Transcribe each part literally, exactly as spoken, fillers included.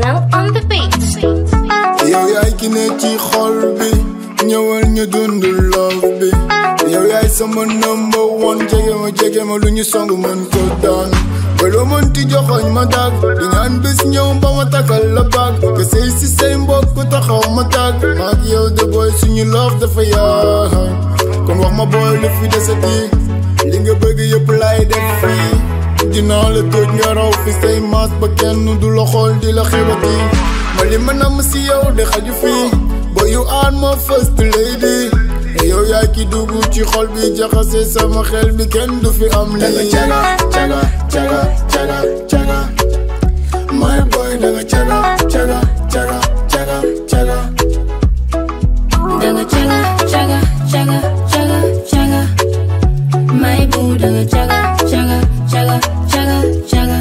Mel on the beat. Yow yaay ki ne ci xol bi ñëwal ñu dund love bi yow yaay sama number one jege ma jege ma lu ñu song mën ko daan ba loo mënti joxoñ ma dag di ñaan bés ñëw ba ma takkal la baag que sëy si say mbokk taxaw ma tag maak yow de boy suñu love dafa yaa kon wax ma boy lu fi desati li nga bëgg yëpp laay def fii dinaa la toj nga raw fi say maas ba kenn du la xool di la xewati ma li ma nam si yow de xaju fii boy you are my first lady yow yaa ki dugg ci xol bi jaxase sama xel bi kenn du fi am lii caga caga caga caga caga my boy danga caga caga caga caga caga danga caga caga caga caga caga my boo danga caga caga caga caga caga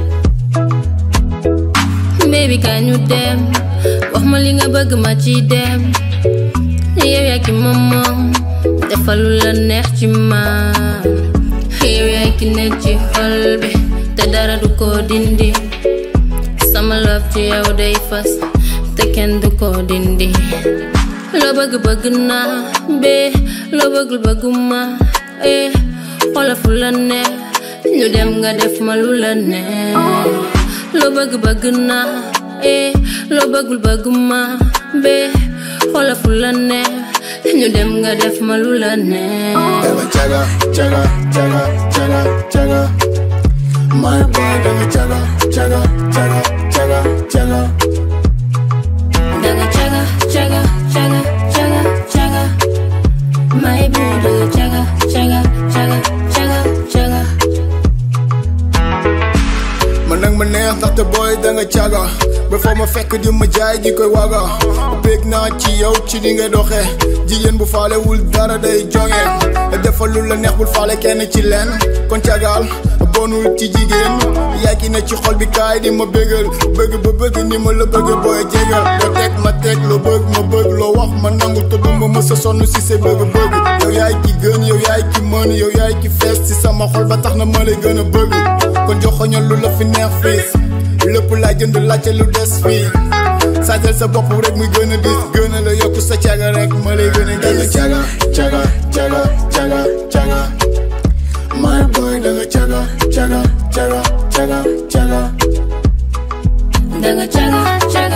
baby can you dem wax ma li nga bëgg ma ci dem yow yaa ki moom moom defal lu la neex ci man yow yaa ki ne ci xol bi te dara du ko dindi sama love ci yow day fas te kenn du ko dindi loo bëgg bëgg naa be loo bëggul bëgguma eh xoolal fu la neex ñu dem nga def ma lu la neex loo bëgg bëgg naa eh loo bëggul bëgguma be xoolal fu la neex ñu dem nga def ma lu la neex danga caga caga caga caga caga my boy danga caga caga caga caga caga danga caga caga caga caga caga my boo danga caga caga caga caga caga man nag ma neex ndaxte boy danga caga ba foo ma fekk di ma jaay ji koy waga bég naa ci yow ci di nga doxe jigéen bu faalewul dara day jonge defal lu la neex bul faale kenn ci leen kon cagaal bonul ci jigéen yaay ki ne ci xol bi kaay di ma bégal bëgg ba bëgg ni ma la bëgg booy jégal loo teg ma teg loo bëgg ma bëgg loo wax ma nangu te duma ma sa sonn si sa bëgg bëgg yow yaay ki gën yow yaay ki mën yow yaay ki fees ci sama xol ba tax na ma lay gën a bëgg kon joxoñal lu la fi neex fiis lépp laa jënd laajte lu des fii saajal sa bopp rek muy gën a dis gën a la yokku sa caga rek ma lay gën a gis caga caga caga caga caga my boy danga caga caga caga caga caga danga caga caga